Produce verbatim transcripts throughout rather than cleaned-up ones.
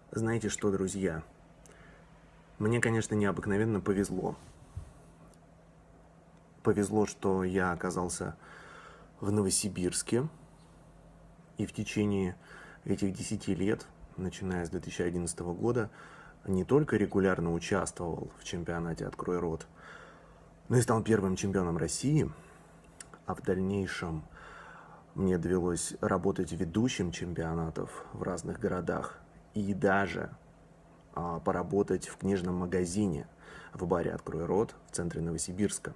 Знаете что, друзья? Мне, конечно, необыкновенно повезло. Повезло, что я оказался в Новосибирске, и в течение этих десяти лет, начиная с две тысячи одиннадцатого года, не только регулярно участвовал в чемпионате «Открой рот», но и стал первым чемпионом России, а в дальнейшем мне довелось работать ведущим чемпионатов в разных городах и даже а, поработать в книжном магазине в баре «Открой рот» в центре Новосибирска.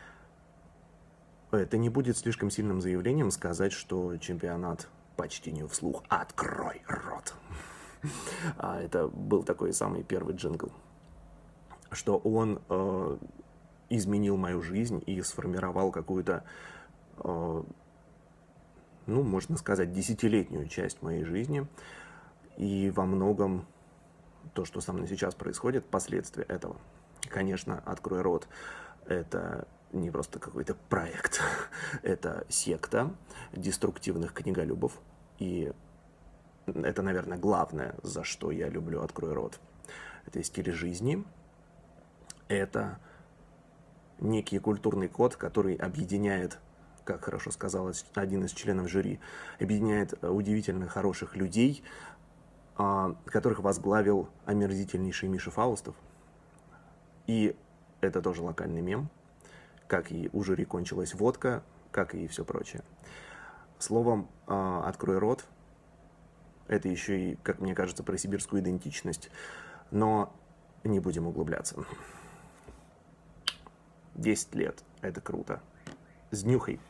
Это не будет слишком сильным заявлением сказать, что чемпионат по чтению вслух «Открой рот». А это был такой самый первый джингл. Что он э, изменил мою жизнь и сформировал какую-то, э, ну, можно сказать, десятилетнюю часть моей жизни. И во многом то, что со мной сейчас происходит, последствия этого. Конечно, «Открой рот» — это не просто какой-то проект, это секта деструктивных книголюбов. И это, наверное, главное, за что я люблю «Открой рот». Это стиль жизни, это некий культурный код, который объединяет, как хорошо сказал один из членов жюри, объединяет удивительно хороших людей, которых возглавил омерзительнейший Миша Фаустов. И это тоже локальный мем, как и у жюри кончилась водка, как и все прочее. Словом, «Открой рот» — это еще и, как мне кажется, про сибирскую идентичность, но не будем углубляться. Десять лет — это круто. С днюхой!